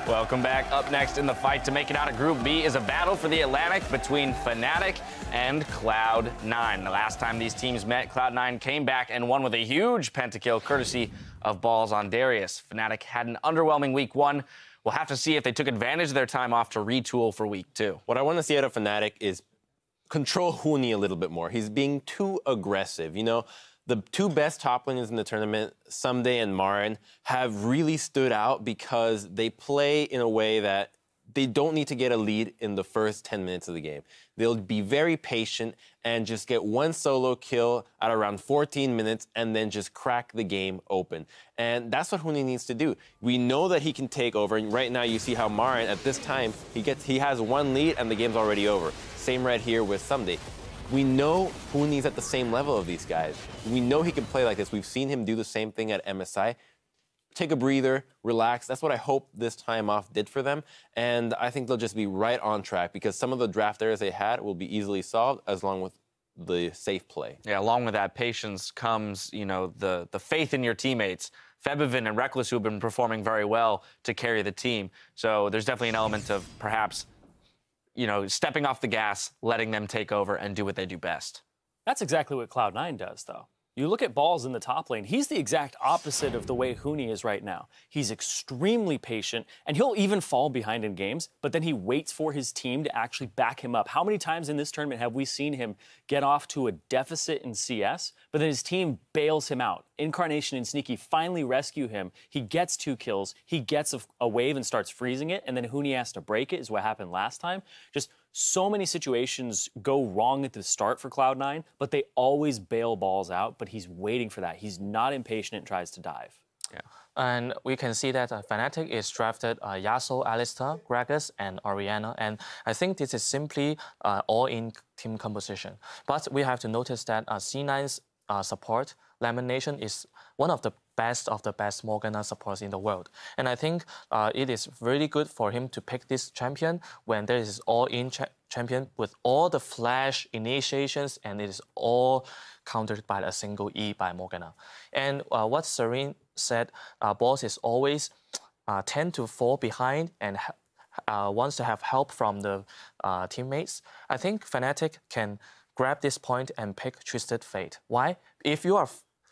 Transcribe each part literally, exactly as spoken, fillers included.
Welcome back. Up next in the fight to make it out of Group B is a battle for the Atlantic between Fnatic and Cloud nine. The last time these teams met, Cloud nine came back and won with a huge pentakill courtesy of balls on Darius. Fnatic had an underwhelming week one. We'll have to see if they took advantage of their time off to retool for week two. What I want to see out of Fnatic is control Huni a little bit more. He's being too aggressive, you know? The two best top laners in the tournament, Ssumday and Marin, have really stood out because they play in a way that they don't need to get a lead in the first ten minutes of the game. They'll be very patient and just get one solo kill at around fourteen minutes and then just crack the game open. And that's what Huni needs to do. We know that he can take over, and right now you see how Marin, at this time, he gets he has one lead and the game's already over. Same right here with Ssumday. We know Huni's at the same level of these guys. We know he can play like this. We've seen him do the same thing at M S I. Take a breather, relax. That's what I hope this time off did for them. And I think they'll just be right on track because some of the draft errors they had will be easily solved as long with the safe play. Yeah, along with that patience comes, you know, the, the faith in your teammates. Febiven and Rekkles, who have been performing very well to carry the team. So there's definitely an element of perhaps, you know, stepping off the gas, letting them take over and do what they do best. That's exactly what Cloud nine does, though. You look at Balls in the top lane, he's the exact opposite of the way Huni is right now. He's extremely patient, and he'll even fall behind in games, but then he waits for his team to actually back him up. How many times in this tournament have we seen him get off to a deficit in C S, but then his team bails him out? Incarnation and Sneaky finally rescue him. He gets two kills, he gets a, a wave and starts freezing it, and then Huni has to break it, is what happened last time. Just so many situations go wrong at the start for Cloud nine, but they always bail Balls out, but he's waiting for that. He's not impatient and tries to dive. Yeah. And we can see that uh, Fnatic is drafted uh, Yasuo, Alistar, Gragas, and Orianna. And I think this is simply uh, all-in team composition. But we have to notice that uh, C nine's uh, support, Lemon Nation, is one of the best of the best Morgana supports in the world. And I think uh, it is really good for him to pick this champion when there is all-in cha champion with all the flash initiations, and it is all countered by a single E by Morgana. And uh, what Serene said, uh, Balls is always uh, tend to fall behind and uh, wants to have help from the uh, teammates. I think Fnatic can grab this point and pick Twisted Fate. Why? If you are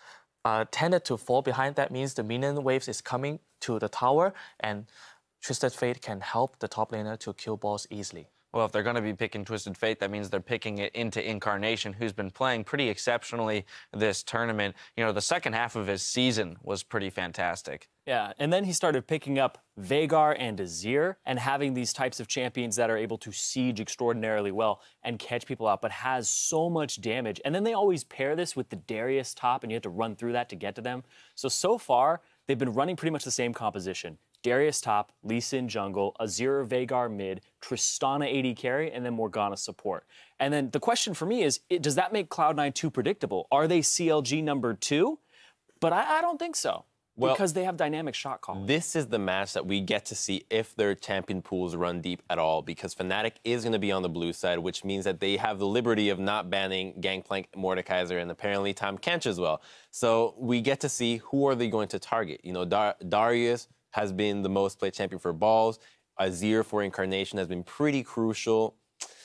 uh, tended to fall behind, that means the minion waves is coming to the tower, and Twisted Fate can help the top laner to kill Balls easily. Well, if they're going to be picking Twisted Fate, that means they're picking it into Incarnation, who's been playing pretty exceptionally this tournament. You know, the second half of his season was pretty fantastic. Yeah, and then he started picking up Veigar and Azir and having these types of champions that are able to siege extraordinarily well and catch people out, but has so much damage. And then they always pair this with the Darius top, and you have to run through that to get to them. So, so far, they've been running pretty much the same composition. Darius top, Lee Sin jungle, Azir Veigar mid, Tristana A D carry, and then Morgana support. And then the question for me is, it, does that make Cloud nine too predictable? Are they C L G number two? But I, I don't think so. Well, because they have dynamic shot calling. This is the match that we get to see if their champion pools run deep at all, because Fnatic is going to be on the blue side, which means that they have the liberty of not banning Gangplank, Mordekaiser, and apparently Tahm Kench as well. So we get to see who are they going to target. You know, Dar Darius has been the most played champion for Balls. Azir for Incarnation has been pretty crucial.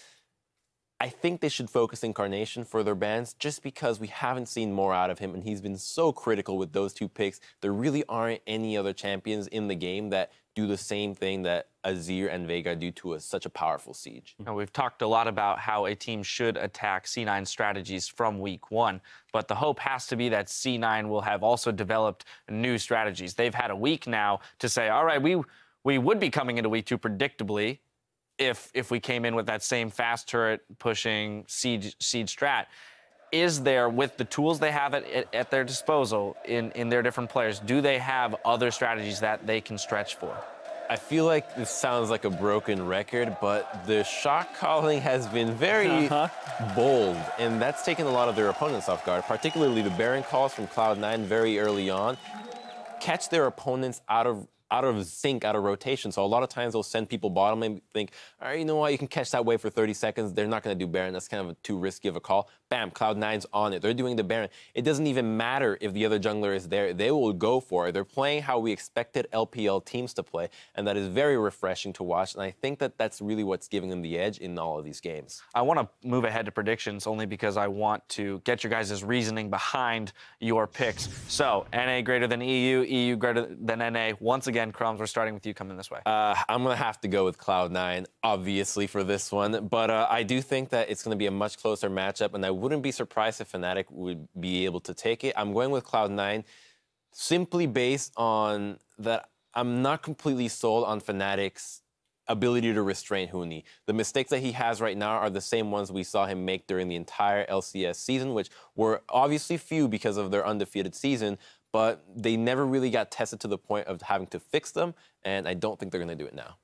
I think they should focus Incarnation for their bans just because we haven't seen more out of him, and he's been so critical with those two picks. There really aren't any other champions in the game that do the same thing that Azir and Veigar do to a, such a powerful siege. Now, we've talked a lot about how a team should attack C nine strategies from week one, but the hope has to be that C nine will have also developed new strategies. They've had a week now to say, all right, we, we would be coming into week two predictably, if if we came in with that same fast turret pushing siege, siege strat. Is there, with the tools they have at, at, at their disposal in, in their different players, do they have other strategies that they can stretch for? I feel like this sounds like a broken record, but the shot calling has been very uh-huh. bold, and that's taken a lot of their opponents off guard, particularly the Baron calls from Cloud nine very early on. Catch their opponents out of out of sync, out of rotation. So a lot of times they'll send people bottom and think, all right, you know what, you can catch that wave for thirty seconds. They're not going to do Baron. That's kind of a too risky of a call. bam, Cloud nine's on it. They're doing the Baron. It doesn't even matter if the other jungler is there. They will go for it. They're playing how we expected L P L teams to play, and that is very refreshing to watch. And I think that that's really what's giving them the edge in all of these games. I want to move ahead to predictions only because I want to get your guys' reasoning behind your picks. So, N A greater than E U, E U greater than N A. Once again, Crumbs, we're starting with you coming this way. Uh, I'm going to have to go with Cloud nine, obviously, for this one. But uh, I do think that it's going to be a much closer matchup, and I wouldn't be surprised if Fnatic would be able to take it. I'm going with Cloud nine simply based on that I'm not completely sold on Fnatic's ability to restrain Huni. The mistakes that he has right now are the same ones we saw him make during the entire L C S season, which were obviously few because of their undefeated season, but they never really got tested to the point of having to fix them, and I don't think they're going to do it now.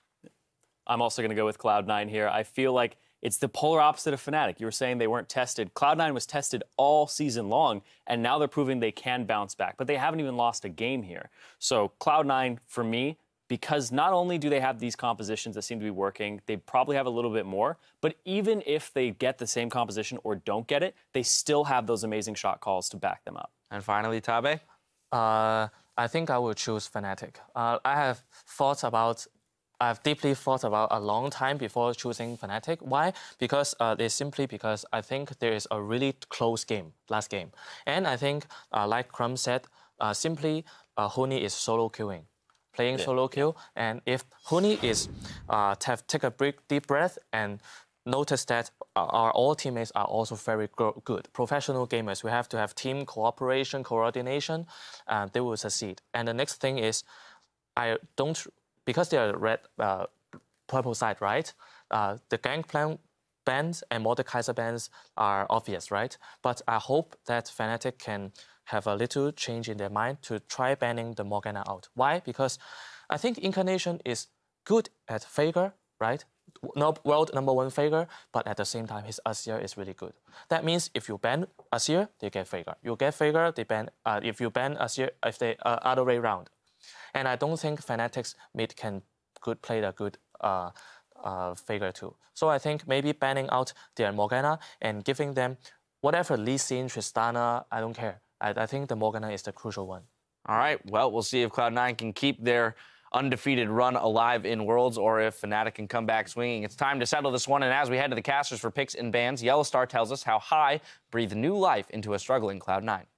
I'm also going to go with Cloud nine here. I feel like it's the polar opposite of Fnatic. You were saying they weren't tested. Cloud nine was tested all season long, and now they're proving they can bounce back, but they haven't even lost a game here. So Cloud nine, for me, because not only do they have these compositions that seem to be working, they probably have a little bit more, but even if they get the same composition or don't get it, they still have those amazing shot calls to back them up. And finally, Tabe? Uh, I think I will choose Fnatic. Uh, I have thought about, I've deeply thought about a long time before choosing Fnatic. Why? Because uh, it's simply because I think there is a really close game, last game. And I think, uh, like Crumb said, uh, simply uh, Huni is solo queuing. Playing yeah. solo queue, and if Huni is uh, have take a break, deep breath and notice that our all teammates are also very good, professional gamers. We have to have team cooperation, coordination, and they will succeed. And the next thing is, I don't because they are red, uh, purple side, right? Uh, the Gangplank bans and Mordekaiser bans are obvious, right? But I hope that Fnatic can have a little change in their mind to try banning the Morgana out. Why? Because I think Incarnation is good at Faker, right? No, world number one Faker, but at the same time, his Azir is really good. That means if you ban Azir, they get Faker. You get Faker, they ban. Uh, if you ban Azir, if they uh, other way round. And I don't think Fnatic's mid can good play the good uh, uh, Faker too. So I think maybe banning out their Morgana and giving them whatever Lee Sin, Tristana, I don't care. I, I think the Morgana is the crucial one. All right, well, we'll see if Cloud nine can keep their undefeated run alive in Worlds or if Fnatic can come back swinging. It's time to settle this one, and as we head to the casters for picks and bans, Yellowstar tells us how Hai breathed new life into a struggling Cloud nine.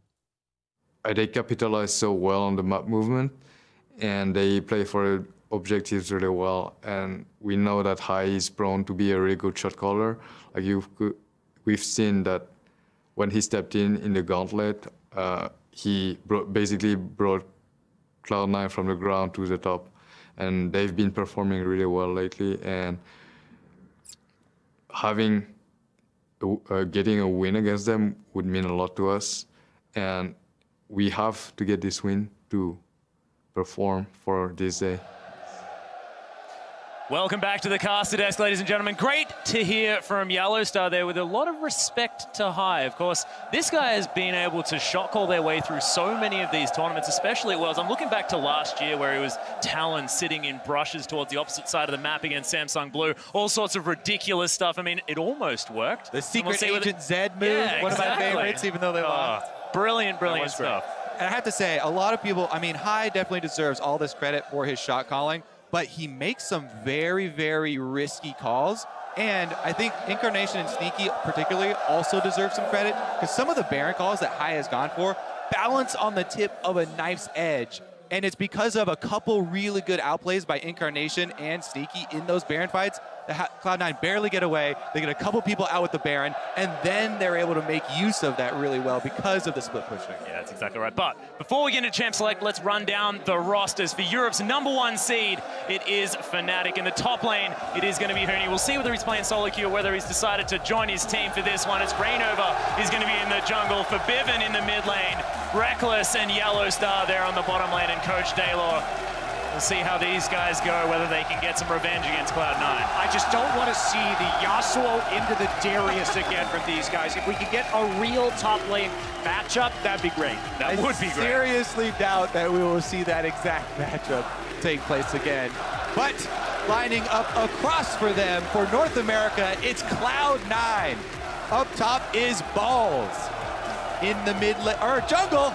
They capitalize so well on the map movement, and they play for objectives really well, and we know that Hai is prone to be a really good shot caller. Like you've, we've seen that when he stepped in in the gauntlet, uh, he brought, basically brought Cloud nine from the ground to the top. And they've been performing really well lately. And having, uh, getting a win against them would mean a lot to us. And we have to get this win to perform for this day. Welcome back to the caster desk, ladies and gentlemen. Great to hear from Yellowstar there with a lot of respect to Hai. Of course, this guy has been able to shot call their way through so many of these tournaments, especially at Worlds. I'm looking back to last year where he was Talon sitting in brushes towards the opposite side of the map against Samsung Blue. All sorts of ridiculous stuff. I mean, it almost worked. The secret we'll Agent Z move, yeah, one exactly. of my favorites, even though they oh, lost. Brilliant, brilliant stuff. And I have to say, a lot of people, I mean, Hai definitely deserves all this credit for his shot calling, but he makes some very, very risky calls. And I think Incarnation and Sneaky particularly also deserve some credit because some of the Baron calls that Hai has gone for balance on the tip of a knife's edge. And it's because of a couple really good outplays by Incarnation and Sneaky in those Baron fights that Cloud nine barely get away. They get a couple people out with the Baron, and then they're able to make use of that really well because of the split pushing. Yeah, that's exactly right. But before we get into Champ Select, let's run down the rosters. For Europe's number one seed, it is Fnatic. In the top lane, it is going to be Huni. We'll see whether he's playing solo queue or whether he's decided to join his team for this one. As Rainova is going to be in the jungle. For Bivin in the mid lane, Reckless and Yellowstar there on the bottom lane, and Coach Daylor. We'll see how these guys go, whether they can get some revenge against Cloud nine. I just don't want to see the Yasuo into the Darius again from these guys. If we could get a real top lane matchup, that'd be great. That I would be great. seriously doubt that we will see that exact matchup take place again. But lining up across for them for North America, it's Cloud nine. Up top is Balls. In the mid lane, or jungle.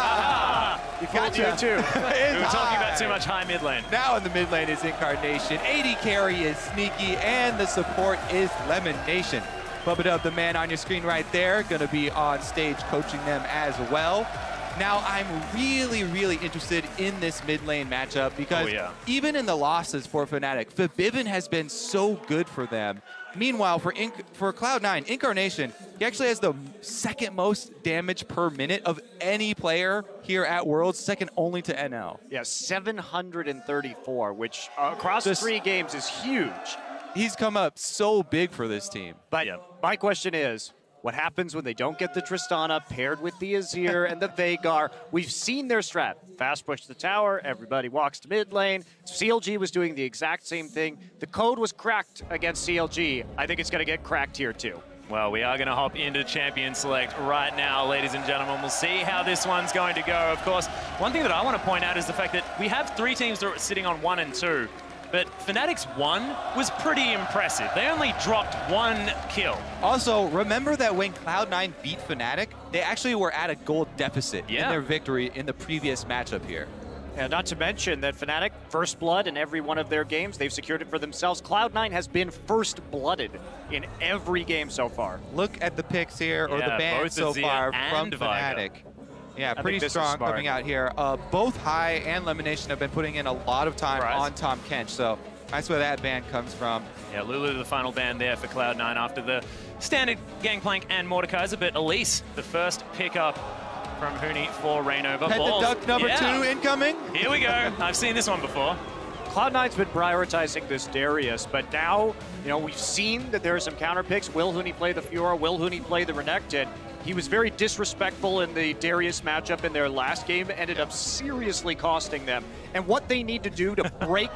You fooled you too. We were talking about too much high mid lane. Now in the mid lane is Incarnation. A D carry is Sneaky, and the support is Lemon Nation. Bubba the man on your screen right there, gonna be on stage coaching them as well. Now, I'm really, really interested in this mid lane matchup because oh, yeah. even in the losses for Fnatic, Forbidden has been so good for them. Meanwhile, for Inc for Cloud nine, Incarnation, he actually has the second most damage per minute of any player here at Worlds, second only to N L. Yeah, seven hundred thirty-four, which uh, across Just, three games is huge. He's come up so big for this team. But yeah. my question is, what happens when they don't get the Tristana paired with the Azir and the Veigar? We've seen their strat. Fast push the tower, everybody walks to mid lane. C L G was doing the exact same thing. The code was cracked against C L G. I think it's going to get cracked here too. Well, we are going to hop into Champion Select right now, ladies and gentlemen. We'll see how this one's going to go. Of course, one thing that I want to point out is the fact that we have three teams that are sitting on one and two. But Fnatic's one was pretty impressive. They only dropped one kill. Also, remember that when Cloud nine beat Fnatic, they actually were at a gold deficit yeah. in their victory in the previous matchup here. And not to mention that Fnatic, first blood in every one of their games, they've secured it for themselves. Cloud nine has been first blooded in every game so far. Look at the picks here, or yeah, the ban so Azir far from Veigar. Fnatic. Yeah, I pretty strong coming out here. Uh, both High and Lemonation have been putting in a lot of time Right. on Tahm Kench, so that's where that ban comes from. Yeah, Lulu the final ban there for Cloud nine after the standard Gangplank and Mordekaiser, but Elise, the first pickup from Huni for Reignover. Head Balls. the duck number yeah. two incoming. Here we go. I've seen this one before. Cloud nine's been prioritizing this Darius, but now, you know, we've seen that there are some counter picks. Will Huni play the Fiora? Will Huni play the Renekton? He was very disrespectful in the Darius matchup in their last game, ended up seriously costing them. And what they need to do to break...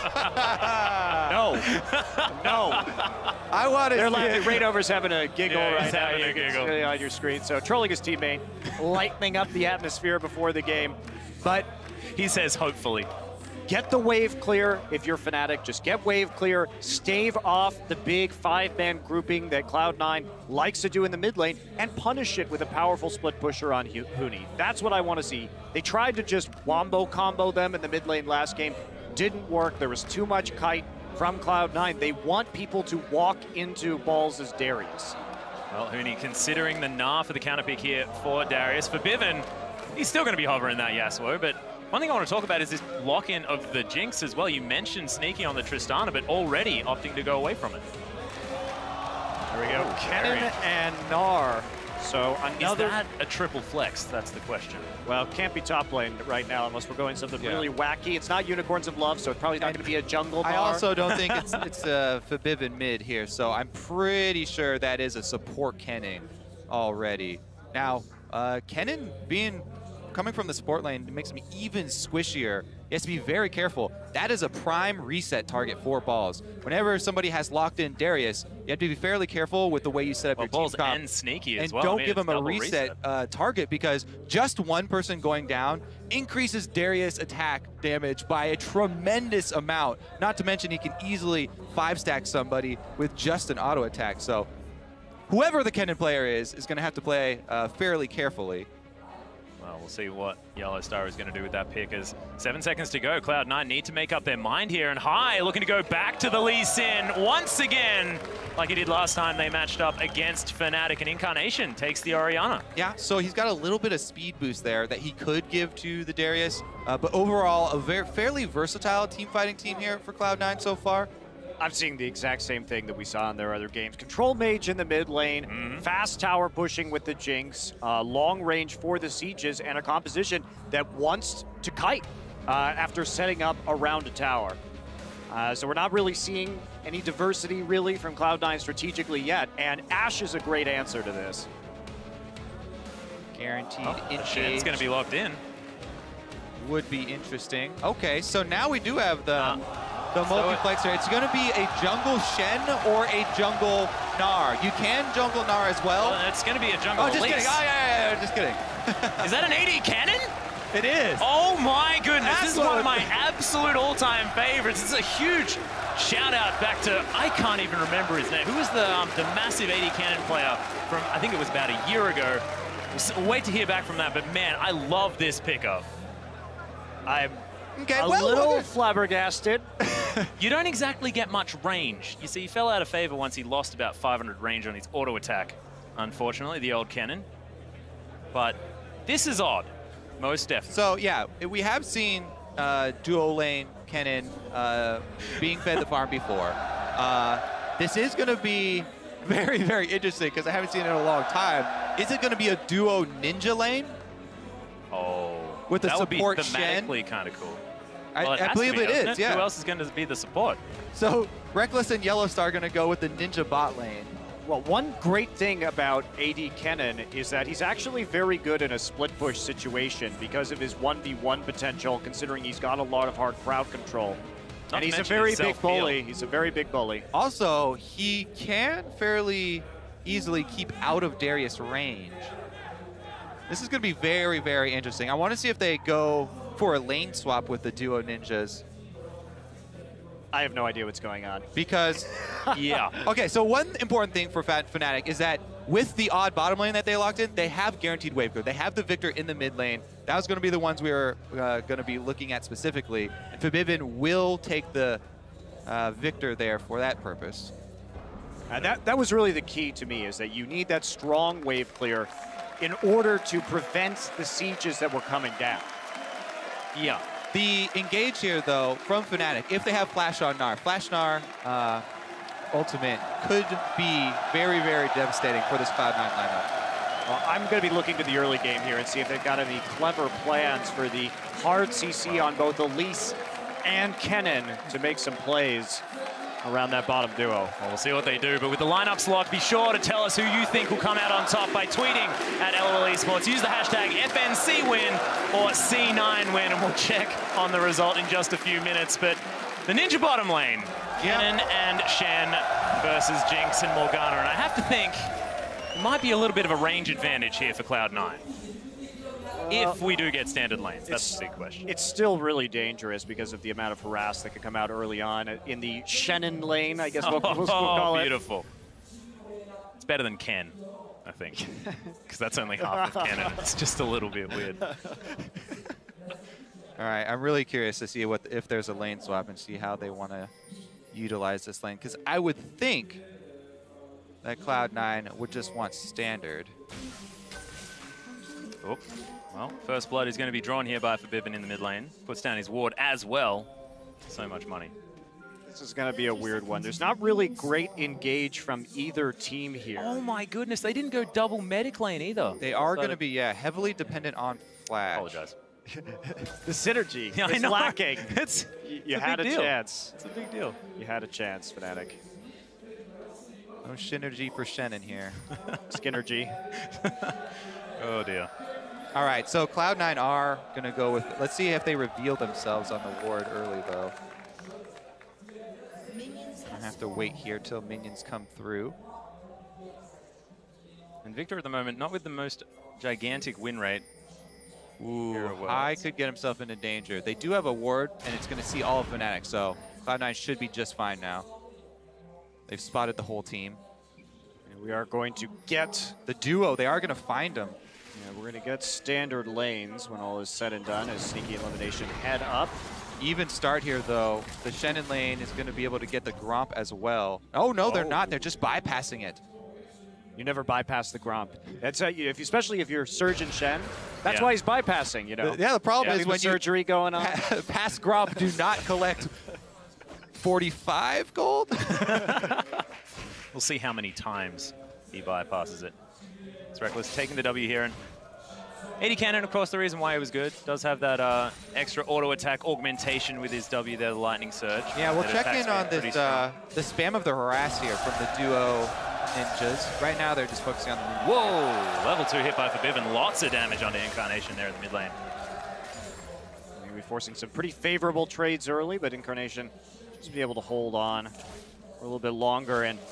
no. No. I want to They're see laughing. it. Reignover's having a giggle Yeah, right he's now. having a You can giggle. see it on your screen. So trolling his teammate, lightening up the atmosphere before the game. But He says hopefully. get the wave clear if you're Fnatic. Just get wave clear. Stave off the big five-man grouping that Cloud nine likes to do in the mid lane and punish it with a powerful split pusher on Huni. That's what I want to see. They tried to just wombo combo them in the mid lane last game. Didn't work. There was too much kite from Cloud nine. They want people to walk into Balls as Darius. Well, Huni considering the Gnar for the counter pick here for Darius. For Bivin, he's still going to be hovering that Yasuo, but one thing I want to talk about is this lock-in of the Jinx as well. You mentioned Sneaky on the Tristana, but already opting to go away from it. There we go. Kennen and Gnar. So another... Is that a triple flex? That's the question. Well, can't be top lane right now unless we're going something Yeah. really wacky. It's not Unicorns of Love, so it's probably not going to be a jungle I Gnar. also don't think it's it's a Forbidden mid here, so I'm pretty sure that is a support Kennen already. Now, uh, Kennen being coming from the support lane makes him even squishier. He has to be very careful. That is a prime reset target for Balls. Whenever somebody has locked in Darius, you have to be fairly careful with the way you set up Well, your team Balls comp. and Sneaky as And well. don't I mean, give it's him a double reset, Uh, target because just one person going down increases Darius attack damage by a tremendous amount. Not to mention he can easily five-stack somebody with just an auto attack. So whoever the Kennen player is, is going to have to play uh, fairly carefully. Well, we'll see what Yellow Star is going to do with that pick as seven seconds to go. Cloud nine need to make up their mind here, and High looking to go back to the Lee Sin once again, like he did last time they matched up against Fnatic, and Incarnation takes the Orianna. Yeah, so he's got a little bit of speed boost there that he could give to the Darius, uh, but overall a very fairly versatile team fighting team here for Cloud nine so far. I'm seeing the exact same thing that we saw in their other games. Control Mage in the mid lane, Mm-hmm. fast tower pushing with the Jinx, uh, long range for the Sieges, and a composition that wants to kite uh, after setting up around a tower. Uh, so we're not really seeing any diversity really from Cloud nine strategically yet, and Ashe is a great answer to this. Guaranteed Oh, the Shen's engage going to be locked in. would be interesting. Okay, so now we do have the Uh, the multiplexer. It's going to be a jungle Shen or a jungle Gnar. You can jungle Gnar as well. Well, it's going to be a jungle Oh, just Elise. kidding. Oh, yeah, yeah, yeah, just kidding. Is that an A D cannon? It is. Oh my goodness, That's this is what one I- of my absolute all-time favorites. It's a huge shout out back to, I can't even remember his name. Who was the, um, the massive A D Cannon player from, I think it was about a year ago. We'll wait to hear back from that, but man, I love this pickup. I'm Okay, a well, little okay. flabbergasted. You don't exactly get much range. You see, he fell out of favor once he lost about five hundred range on his auto attack, unfortunately, the old cannon. But this is odd, most definitely. So yeah, we have seen uh, duo lane Kennen uh, being fed the farm before. Uh, this is going to be very, very interesting because I haven't seen it in a long time. Is it going to be a duo ninja lane? Oh, with the that support would be Shen? thematically kind of cool. I, Well, I has believe to be, it doesn't is, yeah. Who else is going to be the support? So Reckless and Yellowstar are going to go with the ninja bot lane. Well, one great thing about A D Kennen is that he's actually very good in a split push situation because of his one v one potential, considering he's got a lot of hard crowd control. Not and to he's a mention very his big self-heal. bully. He's a very big bully. Also, he can fairly easily keep out of Darius' range. This is going to be very, very interesting. I want to see if they go for a lane swap with the duo ninjas. I have no idea what's going on. Because, Yeah. okay, so one important thing for Fat Fnatic is that with the odd bottom lane that they locked in, they have guaranteed wave clear. They have the Victor in the mid lane. That was going to be the ones we were uh, going to be looking at specifically. And Forbidden will take the uh, Victor there for that purpose. And that, that was really the key to me, is that you need that strong wave clear in order to prevent the sieges that were coming down. Yeah. The engage here, though, from Fnatic, if they have Flash on Gnar, Flash Gnar uh, ultimate could be very, very devastating for this Cloud nine lineup. Well, I'm going to be looking to the early game here and see if they've got any clever plans for the hard C C on both Elise and Kennen to make some plays around that bottom duo. Well, we'll see what they do, but with the lineups locked, be sure to tell us who you think will come out on top by tweeting at L O L Esports. Use the hashtag F N C win or C nine win, and we'll check on the result in just a few minutes. But the Ninja bottom lane, Kennen and Shen versus Jinx and Morgana, and I have to think it might be a little bit of a range advantage here for Cloud nine. If we do get standard lanes, that's the big question. It's still really dangerous because of the amount of harass that could come out early on in the Shannon lane, I guess we'll, we'll, we'll call oh, it. beautiful. It's better than Ken, I think, because that's only half of Ken, and it's just a little bit weird. All right, I'm really curious to see what if there's a lane swap and see how they want to utilize this lane, because I would think that Cloud nine would just want standard. Oh, well, first blood is going to be drawn here by Forbidden in the mid lane. Puts down his ward as well. So much money. This is going to be a weird one. There's not really great engage from either team here. Oh my goodness, they didn't go double medic lane either. They are going to be, yeah, heavily dependent on Flash. Apologize. The synergy Yeah, I is know. lacking. It's, You, you it's a had a big deal. chance. It's a big deal. You had a chance, Fnatic. No synergy for Shannon here. Skinnergy. Oh dear. All right, so Cloud nine are going to go with, let's see if they reveal themselves on the ward early, though. I have to wait here till minions come through. And Victor at the moment, not with the most gigantic win rate. Ooh, Hero Worlds. High could get himself into danger. They do have a ward, and it's going to see all of Fnatic, so Cloud nine should be just fine now. They've spotted the whole team. And we are going to get, The duo, they are going to find them. yeah, we're going to get standard lanes when all is said and done as Sneaky Elimination head up. Even start here, though. The Shannon lane is going to be able to get the Gromp as well. Oh, no, they're Oh. not. They're just bypassing it. You never bypass the Gromp. That's uh, if, especially if you're Surgeon Shen. That's Yeah. why he's bypassing, you know. The- yeah, the problem Yeah, is leave when the you surgery going on. pass Gromp, do not collect forty-five gold. We'll see how many times he bypasses it. It's Reckless taking the W here. And A D Cannon, of course, the reason why he was good, does have that uh, extra auto attack augmentation with his W there, the Lightning Surge. Yeah, we'll That check attack in on speed pretty this, strong. uh, the spam of the harass here from the duo ninjas. Right now, they're just focusing on the Whoa! Level two hit by Forbidden. Lots of damage onto Incarnation there in the mid lane. Maybe forcing some pretty favorable trades early, but Incarnation just be able to hold on for a little bit longer. And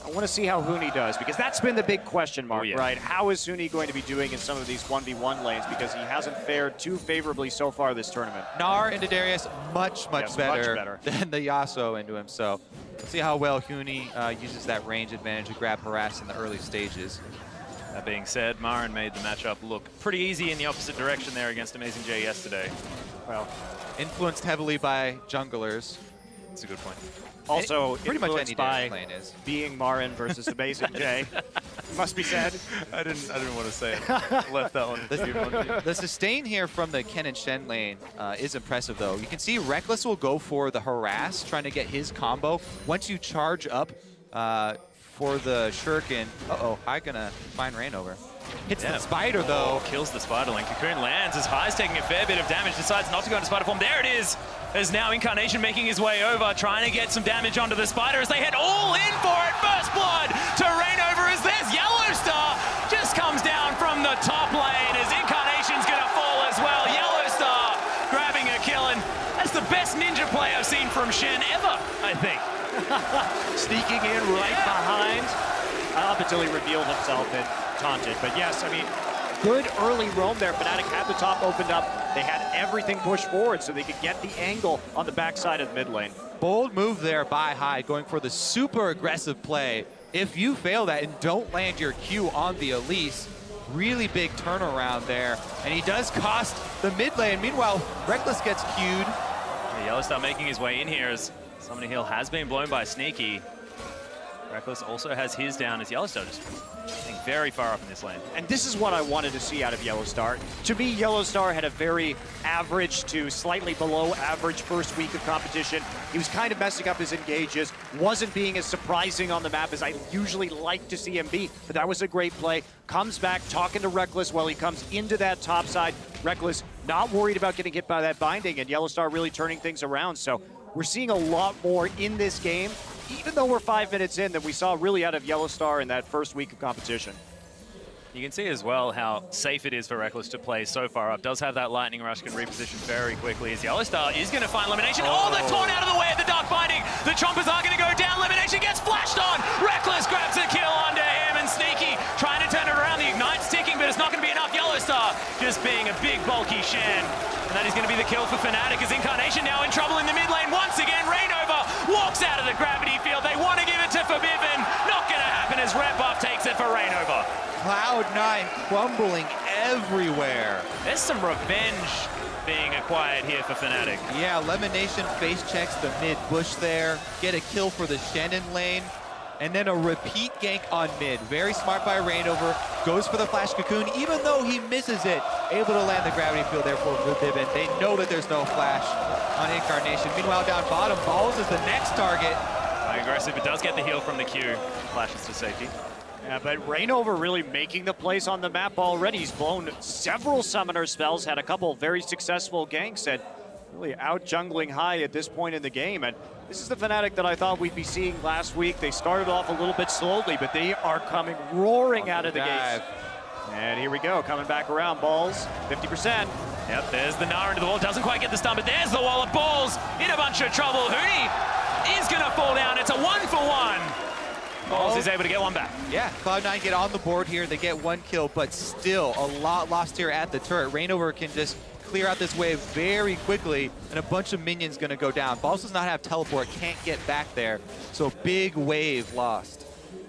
I want to see how Huni does, because that's been the big question mark, Oh, yeah. right? How is Huni going to be doing in some of these one v one lanes, because he hasn't fared too favorably so far this tournament. Gnar into Darius, much, much, Yes, much better, better. than the Yasuo into him. So let's see how well Huni uh, uses that range advantage to grab harass in the early stages. That being said, Marin made the matchup look pretty easy in the opposite direction there against Amazing J yesterday. Well, Influenced heavily by junglers. That's a good point. also Pretty much influenced any by Darius lane is. being Marin versus Amazing J. Must be said. I didn't. I didn't want to say it. Left that one. The, the sustain here from the Ken and Shen lane uh, is impressive, though. You can see Rekkles will go for the harass, trying to get his combo. Once you charge up uh, for the Shuriken, uh-oh, I'm gonna find Reignover. Hits Yeah. the spider, though. Oh, kills the spider link. Cocoon lands as High's taking a fair bit of damage, decides not to go into spider form. There it is. There's now Incarnation making his way over, trying to get some damage onto the spider as they head all in for it. First blood to Reignover as this Yellowstar just comes down from the top lane as Incarnation's gonna fall as well. Yellowstar grabbing a kill, and that's the best ninja play I've seen from Shen ever, I think. Sneaking in right Yeah. behind, up until he revealed himself and taunted. But yes, I mean, good early roam there. Fnatic had the top opened up. They had everything pushed forward so they could get the angle on the backside of the mid lane. Bold move there by Hyde, going for the super aggressive play. If you fail that and don't land your Q on the Elise, really big turnaround there. And he does cost the mid lane. Meanwhile, Rekkles gets Q'd. Yeah, Yellowstar making his way in here as Summoner Hill has been blown by Sneaky. Rekkles also has his down as Yellowstar just getting very far up in this lane. And this is what I wanted to see out of Yellowstar. To me, Yellowstar had a very average to slightly below average first week of competition. He was kind of messing up his engages, wasn't being as surprising on the map as I usually like to see him be, but that was a great play. Comes back talking to Rekkles while he comes into that top side. Rekkles not worried about getting hit by that binding, and Yellowstar really turning things around. So we're seeing a lot more in this game, even though we're five minutes in, than we saw really out of Yellowstar in that first week of competition. You can see as well how safe it is for Rekkles to play so far up. Does have that Lightning Rush, can reposition very quickly as Yellowstar is going to find Elimination. Oh, they're torn out of the way at the Dark Binding. The Chompers are going to go down. Elimination gets flashed on. Rekkles grabs a kill onto him, and Sneaky trying to turn it around. The Ignite's ticking, but it's not going to be enough. Yellowstar just being a big, bulky Shen. And that is going to be the kill for Fnatic as Incarnation now in trouble in the mid lane. Once again, Reignover walks out of the gravity field. They want to give it to Forbidden. Not going to happen as Red Buff takes it for Reignover. Cloud nine crumbling everywhere. There's some revenge being acquired here for Fnatic. Yeah, Lemonation face checks the mid bush there. Get a kill for the Shannon lane. And then a repeat gank on mid. Very smart by Reignover. Goes for the flash cocoon, even though he misses it. Able to land the gravity field there for Forbidden. They know that there's no flash on Incarnation. Meanwhile, down bottom, Balls is the next target. Aggressive, but does get the heal from the Q. Flashes to safety. Yeah, but Reignover really making the plays on the map already. He's blown several summoner spells, had a couple very successful ganks, and really out jungling high at this point in the game. And this is the Fnatic that I thought we'd be seeing last week. They started off a little bit slowly, but they are coming roaring out of the gates. And here we go, coming back around. Balls, fifty percent. Yep, there's the Nara into the wall. Doesn't quite get the stun, but there's the wall of Balls in a bunch of trouble. Huni is going to fall down. It's a one for one. Balls is able to get one back. Yeah, Cloud nine get on the board here. They get one kill, but still a lot lost here at the turret. Reignover can just clear out this wave very quickly, and a bunch of minions going to go down. Balls does not have teleport, can't get back there, so big wave lost.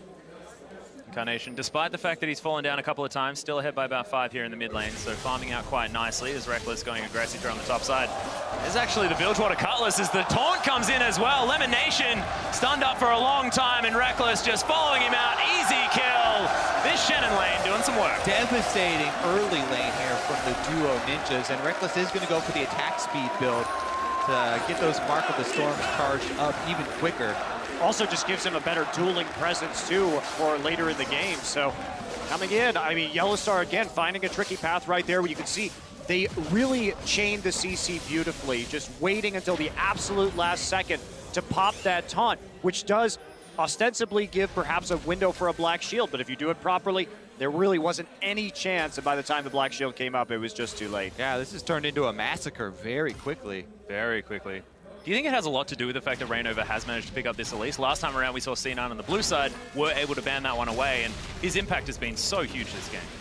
Incarnation, despite the fact that he's fallen down a couple of times, still ahead by about five here in the mid lane, so farming out quite nicely as Rekkles going aggressive here on the top side. There's actually the Bilgewater Cutlass as the taunt comes in as well. Lemonation stunned up for a long time, and Rekkles just following him out. Easy kill. This Shannon lane doing some work. Devastating early lane here from the duo ninjas, and Rekkles is going to go for the attack speed build to get those Mark of the Storms charged up even quicker. Also just gives him a better dueling presence too for later in the game. So coming in, I mean, Yellowstar again finding a tricky path right there where you can see they really chained the C C beautifully, just waiting until the absolute last second to pop that taunt, which does ostensibly give perhaps a window for a Black Shield, but if you do it properly, there really wasn't any chance, and by the time the Black Shield came up, it was just too late. Yeah, this has turned into a massacre very quickly. Very quickly. Do you think it has a lot to do with the fact that Rainover has managed to pick up this Elise? Last time around, we saw C nine on the blue side were able to ban that one away, and his impact has been so huge this game.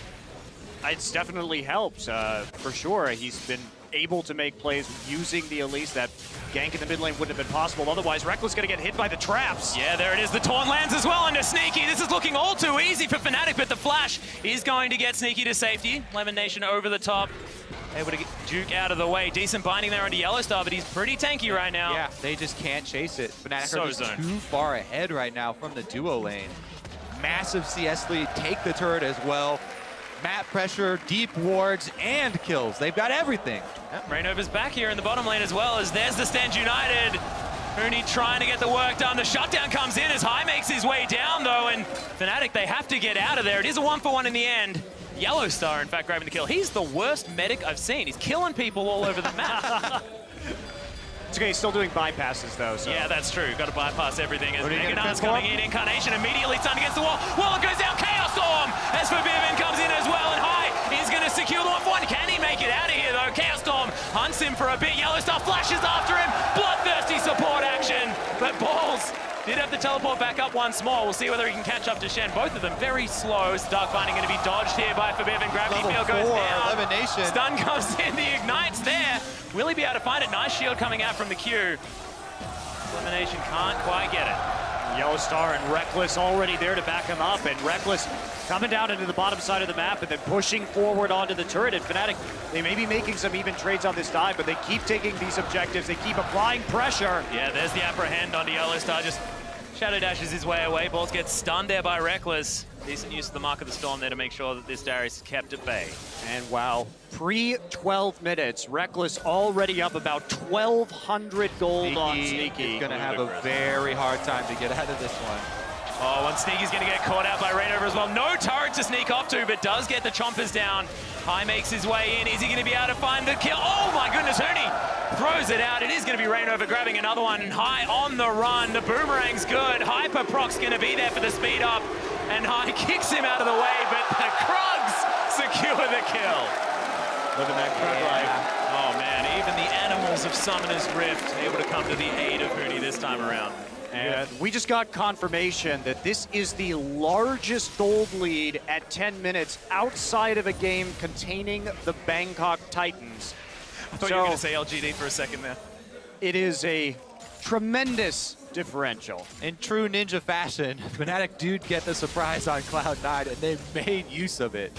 It's definitely helped, uh, for sure. He's been able to make plays using the Elise. That gank in the mid lane wouldn't have been possible. Otherwise, Rekkles going to get hit by the traps. Yeah, there it is. The taunt lands as well into Sneaky. This is looking all too easy for Fnatic, but the flash is going to get Sneaky to safety. Lemon Nation over the top. Able to get Duke out of the way. Decent binding there onto Yellowstar, but he's pretty tanky right now. Yeah, they just can't chase it. Fnatic So are just zoned. too far ahead right now from the duo lane. Massive C S lead, take the turret as well. Map pressure, deep wards, and kills. They've got everything. Yep, Rainover's back here in the bottom lane as well, as there's the Stand United. Huni trying to get the work done. The shutdown comes in as High makes his way down, though, and Fnatic, they have to get out of there. It is a one for one in the end. Yellowstar, in fact, grabbing the kill. He's the worst medic I've seen. He's killing people all over the map. It's okay, he's still doing bypasses, though. So. Yeah, that's true. Got to bypass everything. As What are you gonna Meganard's transform? coming in, Incarnation immediately stunned against the wall. Wall goes down, Chaos Storm! As Forbidden comes in as well, and High is going to secure the one for one. Can he make it out of here, though? Chaos Storm hunts him for a bit. Yellowstar flashes after him. Bloodthirsty support action. But Balls did have to teleport back up once more. We'll see whether he can catch up to Shen. Both of them very slow. Dark Binding going to be dodged here by Forbidden. Gravity Level Field goes four, down. elimination. Stun comes in, the Ignite's there. Will he be able to find it? Nice shield coming out from the Q. Elimination can't quite get it. Yellowstar and Rekkles already there to back him up, and Rekkles coming down into the bottom side of the map and then pushing forward onto the turret. And Fnatic, they may be making some even trades on this dive, but they keep taking these objectives. They keep applying pressure. Yeah, there's the apprehend onto Yellowstar. Just Shadow dashes his way away. Balls gets stunned there by Rekkles. Decent use of the Mark of the Storm there to make sure that this Darius is kept at bay. And wow, pre twelve minutes, Rekkles already up about twelve hundred gold on Sneaky. is going to have a very hard time to get out of this one. Oh, and Sneaky's going to get caught out by Rainover as well. No turret to sneak off to, but does get the chompers down. High makes his way in. Is he going to be able to find the kill? Oh my goodness, Huni throws it out. It is going to be Rainover grabbing another one. And High on the run. The boomerang's good. Hyper Proc's going to be there for the speed up. And High kicks him out of the way, but the Krugs secure the kill. Look at that Krug life. Oh man, even the animals of Summoner's Rift able to come to the aid of Huni this time around. And we just got confirmation that this is the largest gold lead at ten minutes outside of a game containing the Bangkok Titans. I thought So- you were going to say L G D for a second there. It is a tremendous differential. In true ninja fashion, Fnatic do get the surprise on Cloud nine, and they've made use of it.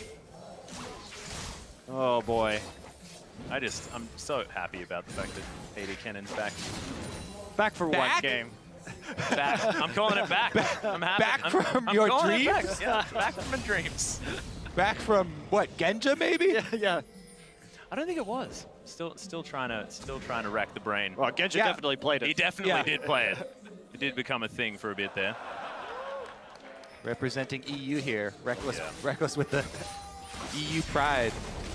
Oh boy. I just, I'm so happy about the fact that A D Cannon's back. Back for one Back? game. Back. I'm calling it back. I'm happy. back I'm, from I'm your calling it back. dreams? Yeah, back from my dreams. Back from, what, Genja maybe? Yeah. I don't think it was. Still, still trying to, still trying to rack the brain. Well, Genja Yeah. definitely played it. He definitely Yeah. did play it. It did become a thing for a bit there. Representing E U here. Rekkles, Yeah. Rekkles with the E U pride.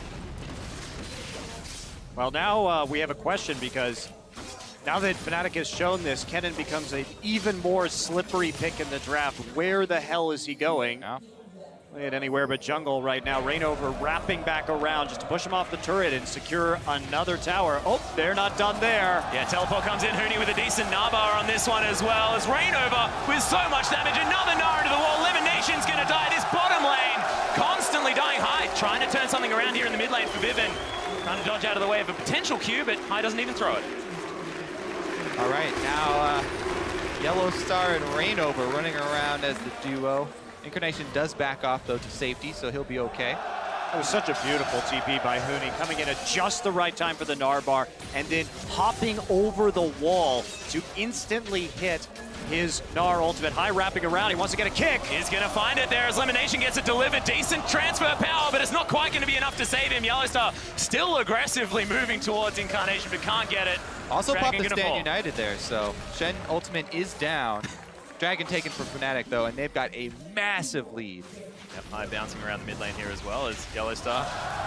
Well, now uh, we have a question, because now that Fnatic has shown this, Kennen becomes an even more slippery pick in the draft. Where the hell is he going? Yeah. Play it anywhere but jungle right now. Rainover wrapping back around just to push him off the turret and secure another tower. Oh, they're not done there. Yeah, teleport comes in. Huni with a decent Nabar on this one as well. As Rainover with so much damage. Another Nara into the wall. Elimination's going to die. This bottom lane constantly dying. High trying to turn something around here in the mid lane for Vivin. Trying to dodge out of the way of a potential Q, but High doesn't even throw it. All right, now uh, Yellowstar and Rainover running around as the duo. Incarnation does back off, though, to safety, so he'll be okay. That was such a beautiful T P by Huni, coming in at just the right time for the Narbar, and then hopping over the wall to instantly hit his Gnar ultimate. High wrapping around, he wants to get a kick. He's going to find it there as Elimination gets it delivered. Decent transfer power, but it's not quite going to be enough to save him. Yellowstar still aggressively moving towards Incarnation, but can't get it. Also Dragon popped the gonna Stand fall. United there, so Shen ultimate is down. Dragon taken for Fnatic, though, and they've got a massive lead. Yep, High bouncing around the mid lane here as well as Yellowstar.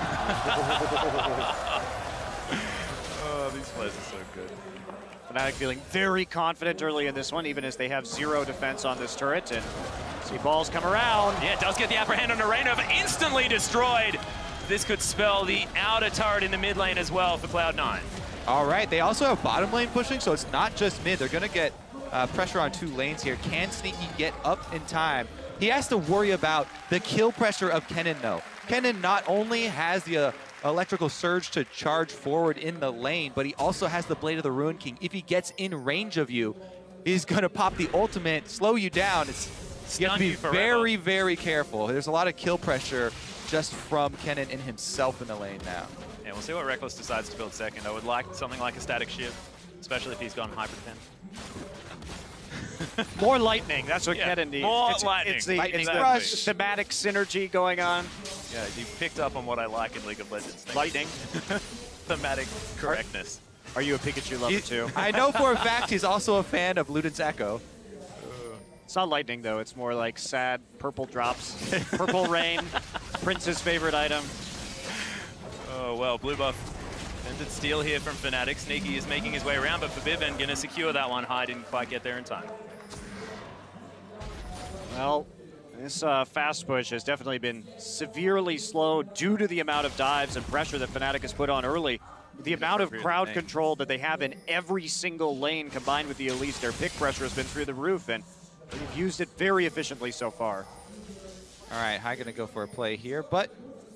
Oh, these players are so good. Fnatic feeling very confident early in this one, even as they have zero defense on this turret. And see balls come around. Yeah, it does get the upper hand on Rainover, instantly destroyed. This could spell the outer turret in the mid lane as well for Cloud nine. All right, they also have bottom lane pushing, so it's not just mid. They're going to get uh, pressure on two lanes here. Can Sneaky get up in time? He has to worry about the kill pressure of Kennen, though. Kennen not only has the uh, electrical surge to charge forward in the lane, but he also has the Blade of the Ruin King. If he gets in range of you, he's going to pop the ultimate, slow you down. It's, you have to be very, very careful. There's a lot of kill pressure just from Kennen and himself in the lane now. Yeah, we'll see what Rekkles decides to build second. I would like something like a Static Shiv, especially if he's gone Hyper Defend. More lightning, that's what Yeah, Kennen needs. more it's, lightning. It's the, Lightning it's the rush. thematic synergy going on. Yeah, you picked up on what I like in League of Legends. Thank Lightning. Thematic correctness. Are you a Pikachu lover He- too? I know for a fact he's also a fan of Luden's Echo. It's not lightning though, it's more like sad purple drops. Purple rain, Prince's favorite item. Oh, well, blue buff. Vented steal here from Fnatic. Sneaky is making his way around, but Forbiven going to secure that one. High didn't quite get there in time. Well, this uh, fast push has definitely been severely slowed due to the amount of dives and pressure that Fnatic has put on early. The amount of Really crowd thing. control that they have in every single lane combined with the Elise, their pick pressure has been through the roof, and they've used it very efficiently so far. All right, High gonna go for a play here, but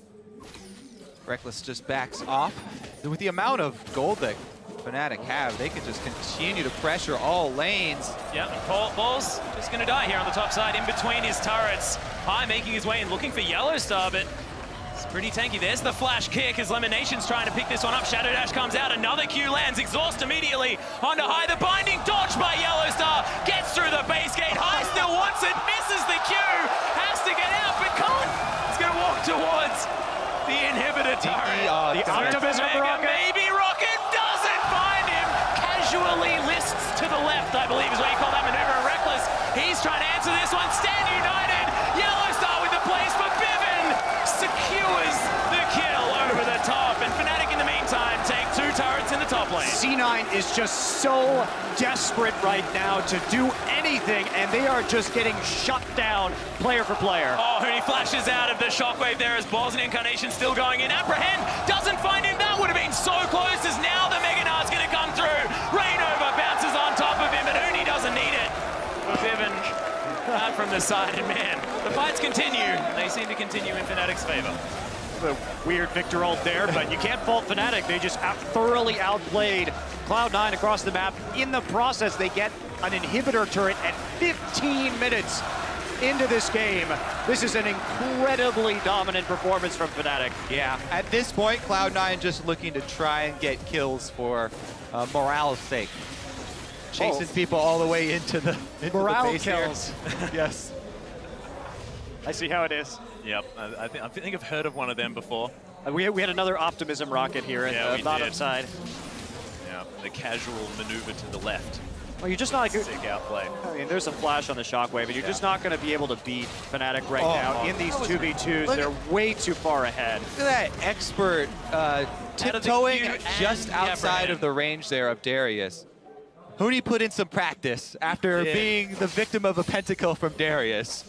Rekkles just backs off. With the amount of gold that Fnatic have, they can just continue to pressure all lanes. Yeah, and Paul, Ball's just going to die here on the top side in between his turrets. High making his way and looking for Yellow Star, but it's pretty tanky. There's the flash kick as Lemonation's trying to pick this one up. Shadow Dash comes out, another Q lands, exhaust immediately onto High. The binding dodge by Yellow Star, gets through the base gate. High still wants it, misses the Q, has to get out, but can't. He's going to walk towards the inhibitor turret. uh, The optimism Mega, rocket. maybe Rocket doesn't find him. Casually lists to the left, I believe is what you call that maneuver. Rekkles, he's trying to answer this one. Stand United. Yellow Star with the place for Bivin. Secures the kill over the top. And Fnatic in the meantime take two turrets in the top lane. C nine is just so desperate right now to do anything, and they are just getting shut down player for player. Oh, Huni flashes out of the shockwave there as Balls and Incarnation still going in. Apprehend doesn't find him. That would have been so close as now the Mega Knight's going to come through. Rainova bounces on top of him, but Huni doesn't need it. Bivin out from the side, and man, the fights continue. They seem to continue in Fnatic's favor. A weird Victor ult there, but you can't fault Fnatic. They just out thoroughly outplayed Cloud nine across the map. In the process, they get an inhibitor turret at fifteen minutes into this game. This is an incredibly dominant performance from Fnatic. Yeah, at this point, Cloud nine just looking to try and get kills for uh, morale's sake. Chasing Oh. people all the way into the, into Morale the base here. kills. Yes. I see how it is. Yep, I, I, think, I think I've heard of one of them before. Uh, we, we had another optimism rocket here Yeah, at we the bottom did. side. Yeah, the casual maneuver to the left. Well, you're just not. Sick outplay. I mean, there's a flash on the shockwave, and you're just not going to be able to beat Fnatic right Oh, now oh. in these two v twos. Look They're at- way too far ahead. Look at that expert uh, of the tiptoeing queue just and outside Apprehend. of the range there of Darius. Huni put in some practice after Yeah. being the victim of a pentakill from Darius.